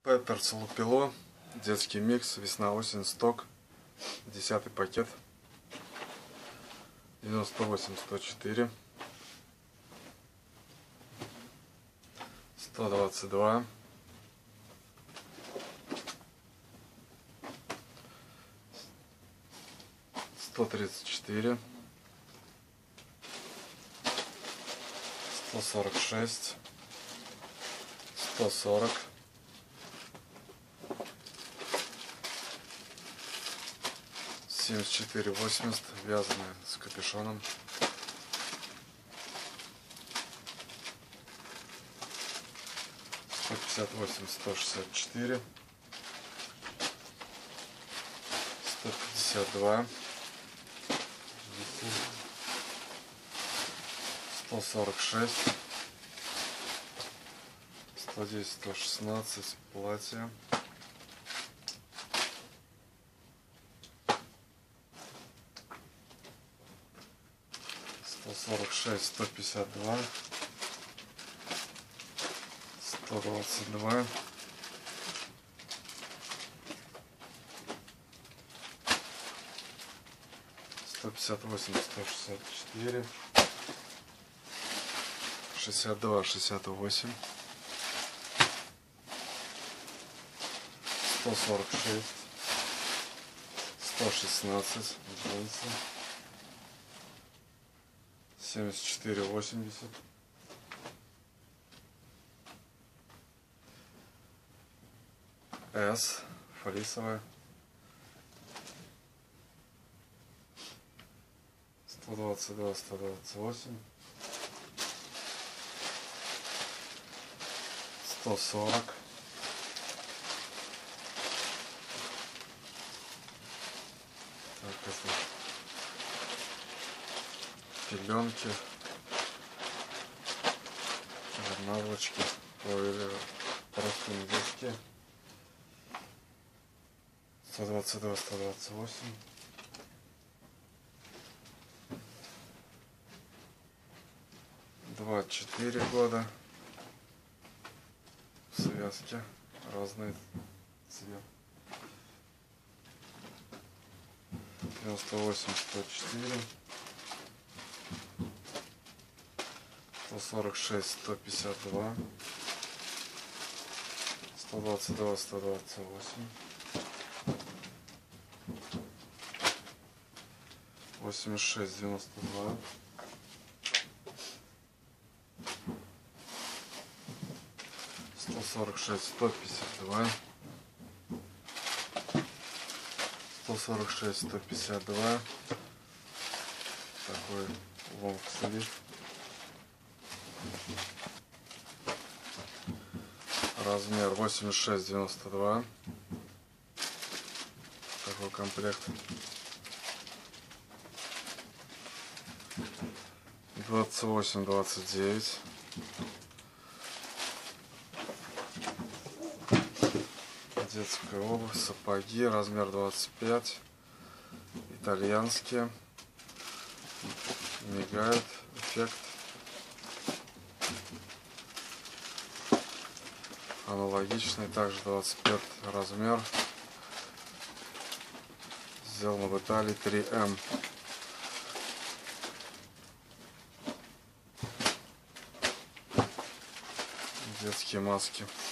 Пепперс Лупило, детский микс, весна-осень, сток, 10-й пакет, 98-104, 122, 134, 146, 140, 74,80, вязаная с капюшоном, 158, 164, 152, 146, 110, 116, платье, 146, 152, 122, 158, 164, 62, 68, 146, 116, джинсы, 74,80, 'С' флисовая, 122, 128, 140, 'Пеленки, наволочки, или просто детские, 122, 128, 2-4 года, в связке, разный цвет, 98, 104, 146, 152, 122, 128, 86, 92, 146, 152, 146, 152, такой лонг-слив, размер 86-92, такой комплект, 28-29, детская обувь, сапоги, размер 25, итальянские, мигает, эффект, аналогичный, также 25 размер, сделано в Италии, 3М. Детские маски.